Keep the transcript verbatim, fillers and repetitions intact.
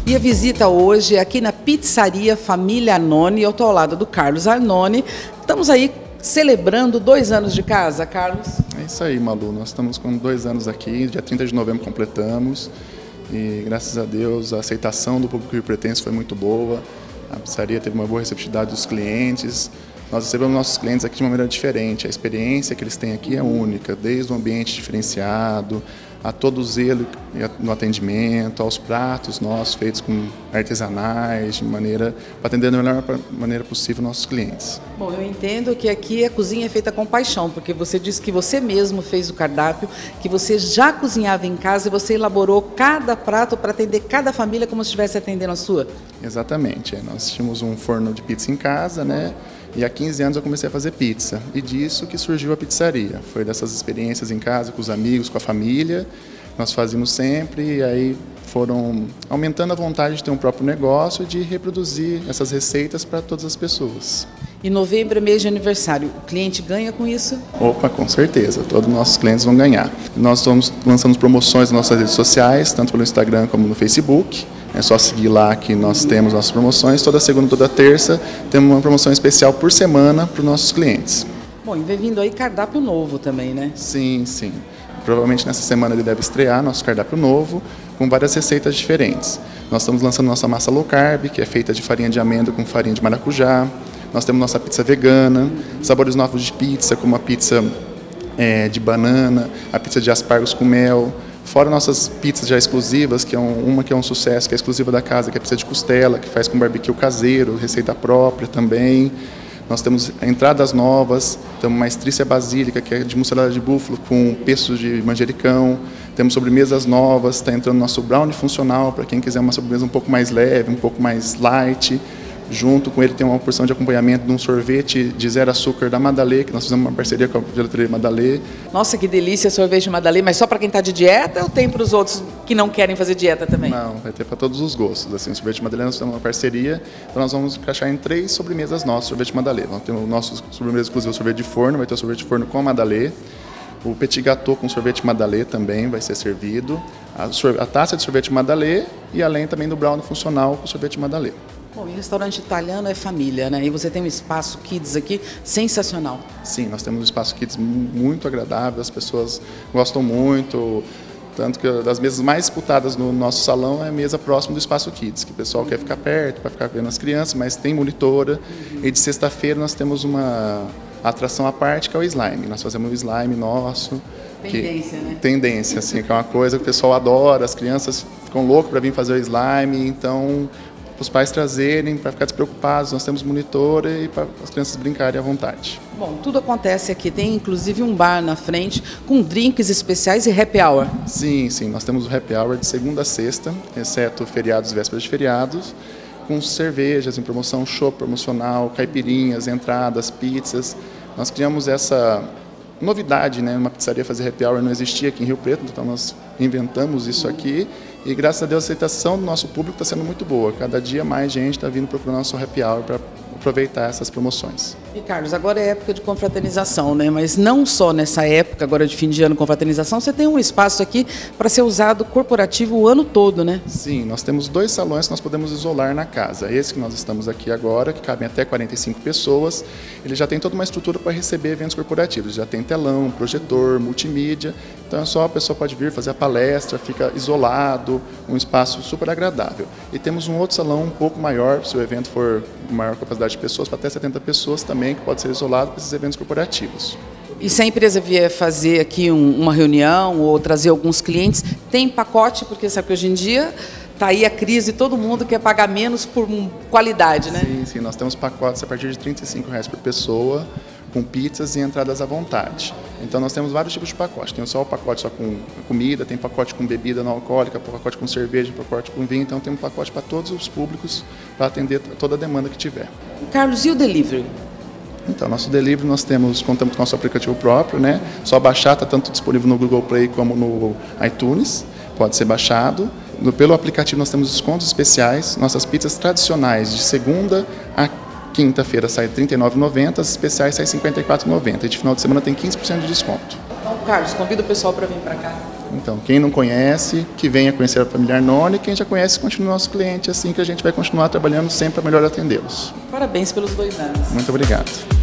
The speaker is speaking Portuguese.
E a visita hoje é aqui na Pizzaria Família Arnone. Eu estou ao lado do Carlos Arnone. Estamos aí celebrando dois anos de casa, Carlos. É isso aí, Malu. Nós estamos com dois anos aqui, dia trinta de novembro completamos. E graças a Deus a aceitação do público riopretense foi muito boa. A pizzaria teve uma boa receptividade dos clientes. Nós recebemos nossos clientes aqui de uma maneira diferente. A experiência que eles têm aqui é única, desde o ambiente diferenciado, a todo o zelo no atendimento, aos pratos nossos feitos com artesanais, de maneira para atender da melhor maneira possível nossos clientes. Bom, eu entendo que aqui a cozinha é feita com paixão, porque você disse que você mesmo fez o cardápio, que você já cozinhava em casa e você elaborou cada prato para atender cada família como se estivesse atendendo a sua? Exatamente. Nós tínhamos um forno de pizza em casa, né? E há quinze anos eu comecei a fazer pizza, e disso que surgiu a pizzaria. Foi dessas experiências em casa, com os amigos, com a família, nós fazíamos sempre, e aí foram aumentando a vontade de ter um próprio negócio e de reproduzir essas receitas para todas as pessoas. E novembro é mês de aniversário, o cliente ganha com isso? Opa, com certeza, todos os nossos clientes vão ganhar. Nós estamos lançando promoções nas nossas redes sociais, tanto pelo Instagram como no Facebook. É só seguir lá que nós temos nossas promoções. Toda segunda e toda terça temos uma promoção especial por semana para os nossos clientes. Bom, e vem vindo aí cardápio novo também, né? Sim, sim. Provavelmente nessa semana ele deve estrear nosso cardápio novo, com várias receitas diferentes. Nós estamos lançando nossa massa low carb, que é feita de farinha de amêndoa com farinha de maracujá. Nós temos nossa pizza vegana, sabores novos de pizza, como a pizza é, de banana, a pizza de aspargos com mel. Fora nossas pizzas já exclusivas, que é um, uma que é um sucesso, que é exclusiva da casa, que é a pizza de costela, que faz com barbecue caseiro, receita própria também. Nós temos entradas novas, temos uma estrícia basílica, que é de mussarela de búfalo com peços de manjericão. Temos sobremesas novas, está entrando nosso brownie funcional, para quem quiser uma sobremesa um pouco mais leve, um pouco mais light. Junto com ele tem uma porção de acompanhamento de um sorvete de zero açúcar da Madalê, que nós fizemos uma parceria com a gelataria Madalê. Nossa, que delícia sorvete de Madalê, mas só para quem está de dieta ou tem para os outros que não querem fazer dieta também? Não, vai ter para todos os gostos. Assim, o sorvete de Madalê nós temos uma parceria, então nós vamos encaixar em três sobremesas nossas, sorvete de Madalê. Nós temos o nosso sobremesa exclusivo, sorvete de forno, vai ter o sorvete de forno com a Madalê. O petit gâteau com sorvete Madalê também vai ser servido. A, a taça de sorvete Madalê e além também do brownie funcional com sorvete Madalê. Bom, e restaurante italiano é família, né? E você tem um espaço kids aqui sensacional. Sim, nós temos um espaço kids muito agradável, as pessoas gostam muito, tanto que das mesas mais disputadas no nosso salão é a mesa próxima do espaço kids, que o pessoal quer ficar perto, para ficar vendo as crianças, mas tem monitora. E de sexta-feira nós temos uma atração à parte, que é o slime. Nós fazemos o slime nosso. Tendência, que, né? Tendência, assim, que é uma coisa que o pessoal adora, as crianças ficam loucas para vir fazer o slime, então para os pais trazerem, para ficar despreocupados, nós temos monitor e para as crianças brincarem à vontade. Bom, tudo acontece aqui, tem inclusive um bar na frente com drinks especiais e happy hour. Sim, sim, nós temos o happy hour de segunda a sexta, exceto feriados e vésperas de feriados, com cervejas em promoção, chopp promocional, caipirinhas, entradas, pizzas. Nós criamos essa novidade, né? Uma pizzaria fazer happy hour não existia aqui em Rio Preto, então nós inventamos isso aqui. E graças a Deus a aceitação do nosso público está sendo muito boa. Cada dia mais gente está vindo procurar nosso happy hour para aproveitar essas promoções. E Carlos, agora é época de confraternização, né? Mas não só nessa época, agora de fim de ano, confraternização, você tem um espaço aqui para ser usado corporativo o ano todo, né? Sim, nós temos dois salões que nós podemos isolar na casa. Esse que nós estamos aqui agora, que cabem até quarenta e cinco pessoas, ele já tem toda uma estrutura para receber eventos corporativos. Já tem telão, projetor, multimídia, então é só a pessoa pode vir fazer a palestra, fica isolado, um espaço super agradável. E temos um outro salão um pouco maior, se o evento for maior capacidade de pessoas, para até setenta pessoas também, que pode ser isolado para esses eventos corporativos. E se a empresa vier fazer aqui um, uma reunião ou trazer alguns clientes, tem pacote, porque sabe que hoje em dia está aí a crise, todo mundo quer pagar menos por qualidade, né? Sim, sim, nós temos pacotes a partir de trinta e cinco reais por pessoa, com pizzas e entradas à vontade. Então nós temos vários tipos de pacote. Tem só o pacote só com comida, tem pacote com bebida não alcoólica, pacote com cerveja, pacote com vinho. Então tem um pacote para todos os públicos, para atender toda a demanda que tiver. Carlos, e o delivery? Então, nosso delivery nós temos, contamos com nosso aplicativo próprio, né? Só baixar, está tanto disponível no Google Play como no iTunes, pode ser baixado. No, pelo aplicativo nós temos descontos especiais. Nossas pizzas tradicionais de segunda a quinta-feira saem trinta e nove reais e noventa centavos, as especiais saem cinquenta e quatro reais e noventa centavos. E de final de semana tem quinze por cento de desconto. Carlos, convida o pessoal para vir para cá. Então, quem não conhece, que venha conhecer a Familiar Nona, e quem já conhece, continue nosso cliente, assim que a gente vai continuar trabalhando sempre para melhor atendê-los. Parabéns pelos dois anos. Muito obrigado.